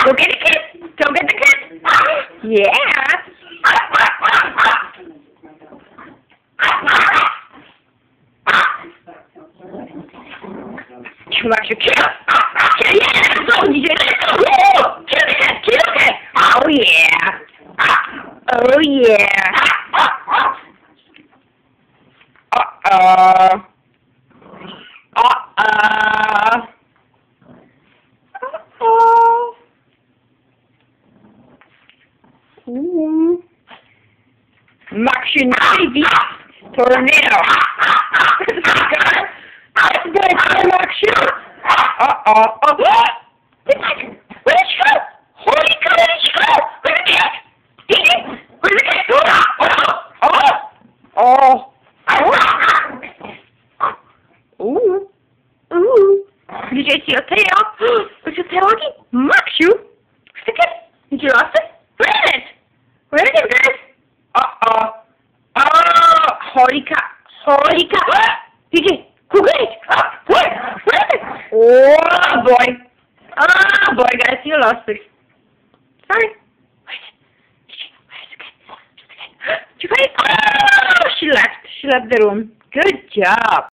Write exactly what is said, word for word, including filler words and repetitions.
Go get the cat. Go get the cat. Yeah. Max, you kill. Yeah, go, D J. Woo! Kill the cat. Kill the cat. Oh yeah. Oh yeah. Uh-oh. Uh-oh. Uh-oh. Ooh. Maxi Navy Tornado. That's good. Maxi. Uh-oh. Oh. Where did she go? Holy cow, where did she go? Where's the cat? D J, where's the cat? Oh. Oh. Oh. Ooh. Ooh. Did you see your tail? Where's your tail looking? Maxi. Stick it. Did you lost it? Where is it? Where is it, guys? Uh-oh. Oh, holy cow. Holy cow. D J, go get it. Where? Where is it? Oh, boy. Oh, boy, guys, you lost it. Sorry. Where is it? D J, where is it? Did you get it? Oh, she left. She left the room. Good job.